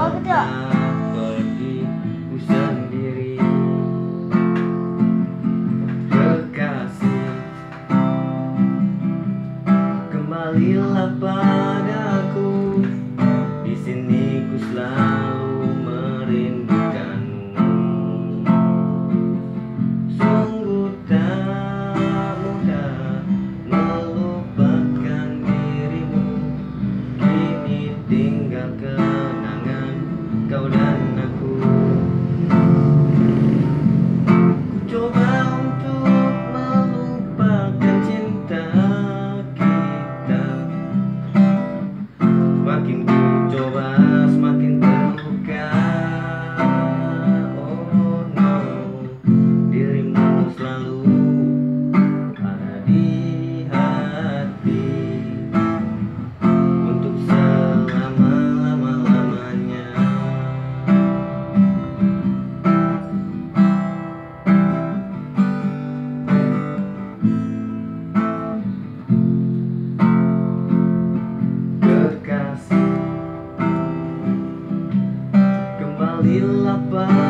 pergiku sendiri. Kekasih, kembalilah padaku. Di sini ku selalu merindukanmu. Sungguh tak mudah melupakan dirimu. Kini tinggal kenangan kau dan aku. Ku coba untuk melupakan cinta kita. Semakin ku coba semakin terluka. Oh no, dirimu selalu ada di hati untuk selama-lama-lamanya. Kekasih, kembalilah